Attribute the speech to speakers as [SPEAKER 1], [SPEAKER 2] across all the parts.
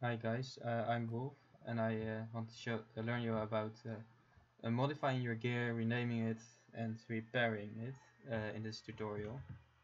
[SPEAKER 1] Hi guys, I'm Wolf, and I want to learn you about modifying your gear, renaming it, and repairing it in this tutorial.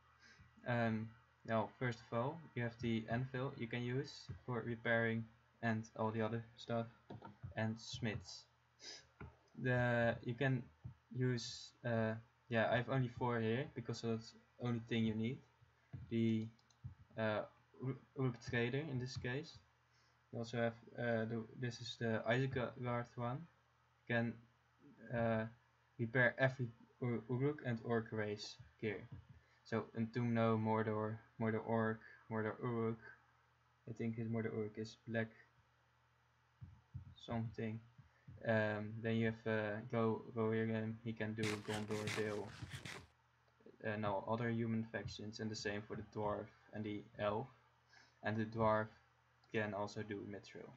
[SPEAKER 1] Now, first of all, you have the anvil you can use for repairing and all the other stuff, and smiths. You can use I have only 4 here because that's the only thing you need. The Uruk Trader in this case. You also have this is the Isengard one. You can repair every Uruk and Orc race gear. So Entumno, Mordor, Mordor Orc, Mordor Uruk. I think his Mordor Uruk is black something. Then you have Rohirrim. He can do Gondor, Dale, and all other human factions, and the same for the dwarf and the elf. And the dwarf can also do Mithril.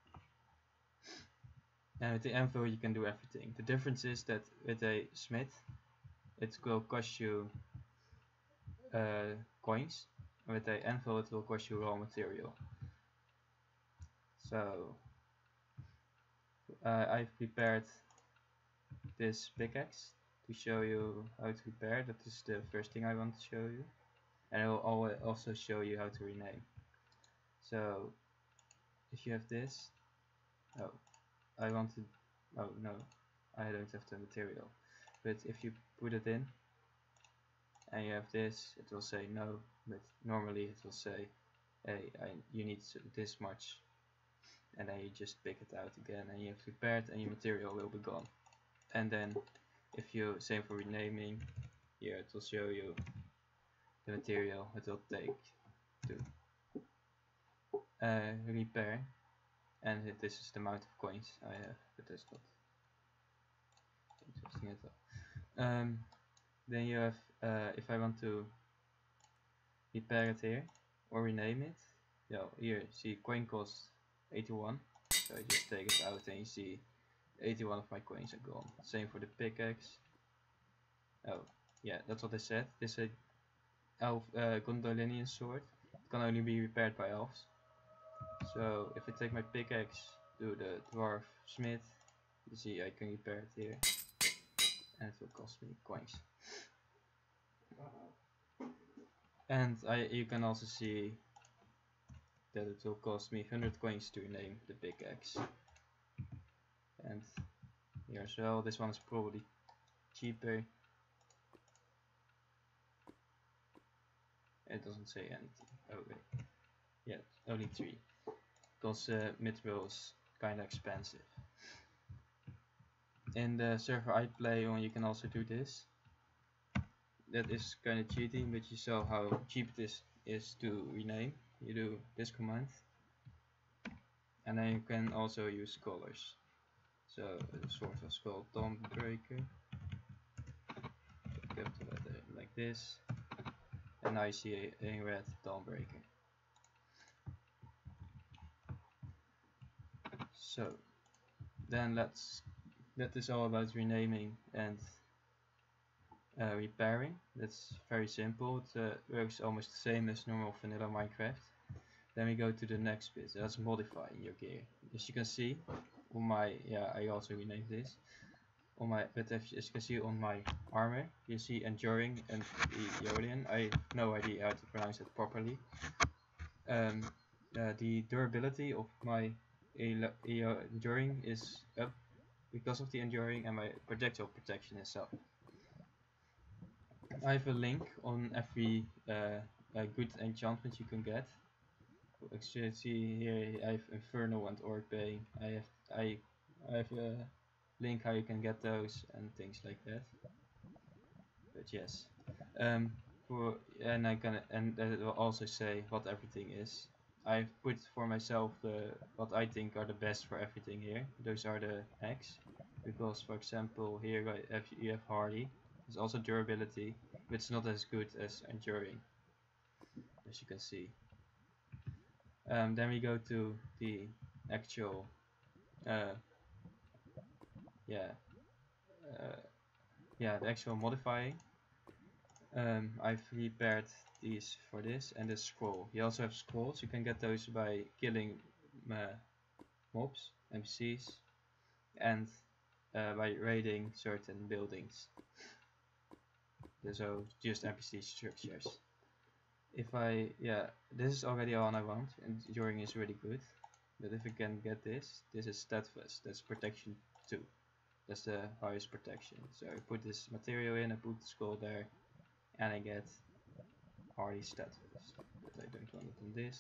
[SPEAKER 1] And with the anvil you can do everything. The difference is that with a smith it will cost you coins, and with a anvil it will cost you raw material. So I've prepared this pickaxe to show you how to repair. That is the first thing I want to show you, and I will also show you how to rename. So if you have this, oh no, I don't have the material, but if you put it in and you have this, it will say no, but normally it will say, hey, you need this much, and then you just pick it out again and you have prepared and your material will be gone. And then if you, same for renaming, here it will show you the material it will take to repair, and this is the amount of coins I have, but that's not interesting at all. Then you have, if I want to repair it here or rename it, here see coin cost 81, so I just take it out and you see 81 of my coins are gone. Same for the pickaxe. Oh yeah, that's what I said. This is a elf Gondolinian sword. It can only be repaired by elves. So if I take my pickaxe to the dwarf smith, you see I can repair it here, and it will cost me coins. And you can also see that it will cost me 100 coins to rename the pickaxe. And here as well, this one is probably cheaper. It doesn't say anything. Oh wait, yeah, only 3, because Mithril is kinda expensive. In the server I play on, you can also do this. That is kinda cheating, but you saw how cheap this is to rename. You do this command, and then you can also use colors. So the sword was called Dawnbreaker. Capital letter like this, and now you see a red Dawnbreaker. So then that is all about renaming and repairing. That's very simple. It works almost the same as normal vanilla Minecraft. Then we go to the next bit. That's modifying your gear. As you can see on my, I also renamed this. On my, but as you can see on my armor, you see enduring and Eolian. I have no idea how to pronounce it properly. The durability of my enduring is up because of the enduring, and my projectile protection is up. I have a link on every good enchantment you can get. As you see here, I have Infernal and Orc Bane. I have a link how you can get those and things like that. But yes, and it will also say what everything is. I've put for myself what I think are the best for everything here. Those are the hacks, because for example here you have hardy. It's also durability, but it's not as good as enduring, as you can see. Then we go to the actual the actual modifying. I've repaired these for this and this scroll. You also have scrolls. You can get those by killing mobs, NPCs, and by raiding certain buildings. So just NPC structures. If I, this is already all I want. Enduring is really good. But if I can get this is Steadfast. That's protection 2. That's the highest protection. So I put this material in, I put the skull there, and I get Hardy Steadfast. But I don't want it on this.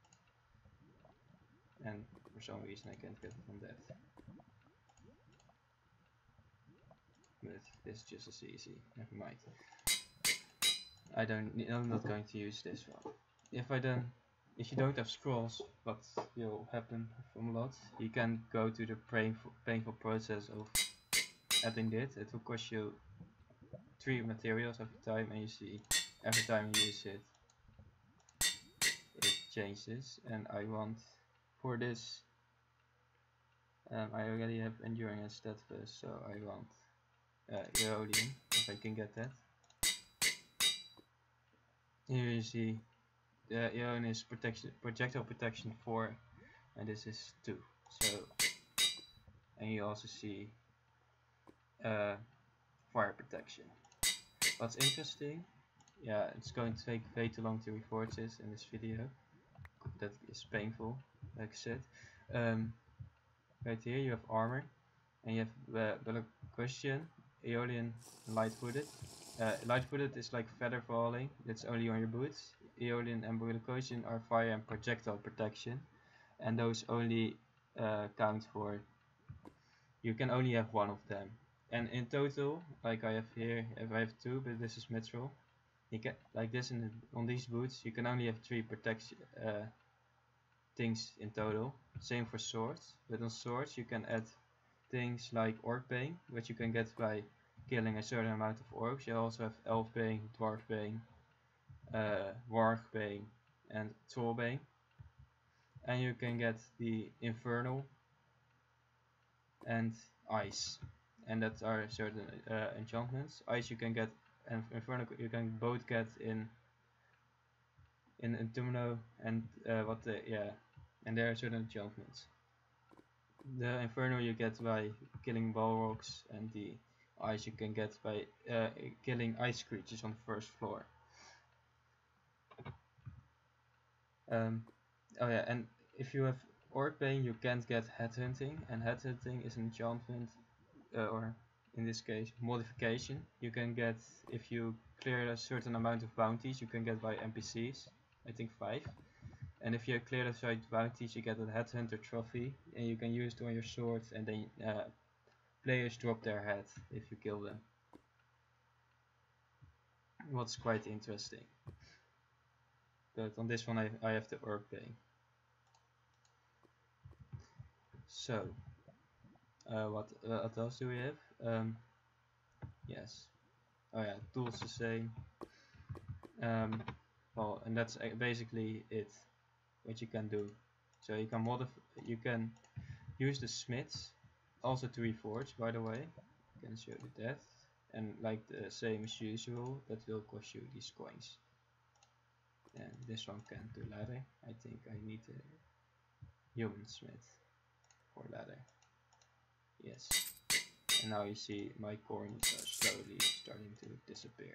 [SPEAKER 1] And for some reason I can't get it on that. But it's just as easy. Never mind. I'm not going to use this one. If you don't have scrolls, what will happen from a lot, you can go to the painful process of adding it. It will cost you 3 materials every time, and you see every time you use it, it changes. And I want for this, I already have Enduring and Steadfast, so I want Aeolian, if I can get that. Here you see the Aeolian is projectile protection 4, and this is 2. So, and you also see fire protection. What's interesting, it's going to take way too long to record this in this video. That is painful, like I said. Right here you have armor, and you have Bellicosian, Aeolian, Light-footed. Light-footed is like feather falling, that's only on your boots. Aeolian and Bellicosian are fire and projectile protection, and those only count for, you can only have 1 of them. And in total, like I have here, if I have 2, but this is mithril, you can, like this on these boots, you can only have 3 protection things in total. Same for swords, but on swords you can add things like Orc Bane, which you can get by killing a certain amount of orcs. You also have Elf Bane, Dwarf Bane, Warg Bane, and Troll Bane. And you can get the Infernal and Ice, and that are certain enchantments. Ice you can get, and Infernal you can both get in Tumno, and and there are certain enchantments. The Infernal you get by killing Balrogs, and the Ice you can get by killing ice creatures on the first floor. And if you have Orc Bane, you can't get Headhunting, and Headhunting is an enchantment, or in this case modification, you can get if you clear a certain amount of bounties. You can get by NPCs, I think 5, and if you clear a certain bounties you get a Headhunter trophy, and you can use it on your sword, and then players drop their head if you kill them. What's quite interesting. But on this one I have the Orc Bane. So what else do we have? Yes. Oh yeah, tools the same. Well, and that's basically it. What you can do. So you can you can use the smiths also to reforge. By the way, I can show you that. And like the same as usual, that will cost you these coins. And this one can't do ladder. I think I need a human smith for ladder. Yes. And now you see my coins are slowly starting to disappear.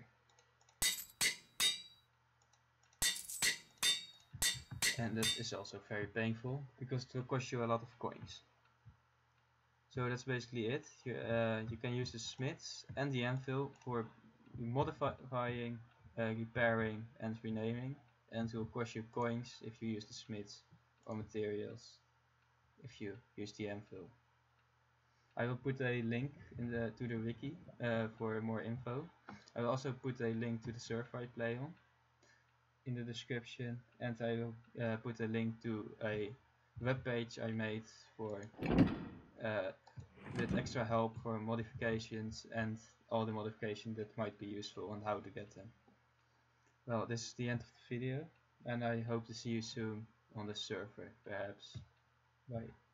[SPEAKER 1] And that is also very painful, because it will cost you a lot of coins. So that's basically it. You can use the smiths and the anvil for modifying, repairing, and renaming, and it will cost you coins if you use the smiths, or materials if you use the anvil. I will put a link to the wiki for more info. I will also put a link to the server I play on in the description, and I will put a link to a web page I made for with extra help for modifications and all the modifications that might be useful and how to get them. Well, this is the end of the video, and I hope to see you soon on the server, perhaps. Bye.